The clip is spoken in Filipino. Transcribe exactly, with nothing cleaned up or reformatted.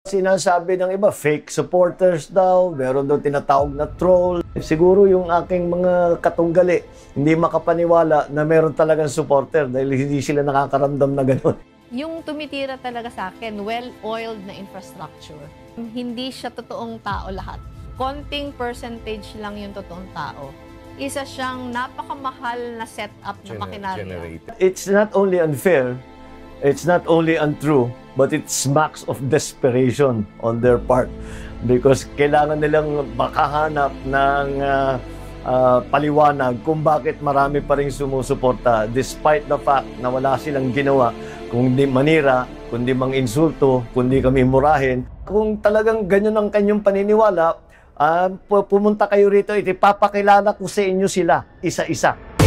Sinasabi ng iba, fake supporters daw, meron daw tinatawag na troll. Siguro yung aking mga katunggali, hindi makapaniwala na meron talagang supporter dahil hindi sila nakakaramdam na gano'n. Yung tumitira talaga sa akin, well-oiled na infrastructure. Hindi siya totoong tao lahat. Konting percentage lang yung totoong tao. Isa siyang napakamahal na setup na makinarya. It's not only unfair, it's not only untrue, but it smacks of desperation on their part because kailangan nilang makahanap ng uh, uh, paliwanag kung bakit marami pa rin sumusuporta despite the fact na wala silang ginawa kundi manira, kundi mang-insulto, kundi kami murahin. Kung talagang ganyan ang kanyang paniniwala, uh, pumunta kayo rito, ipapakilala ko sa inyo sila, isa-isa.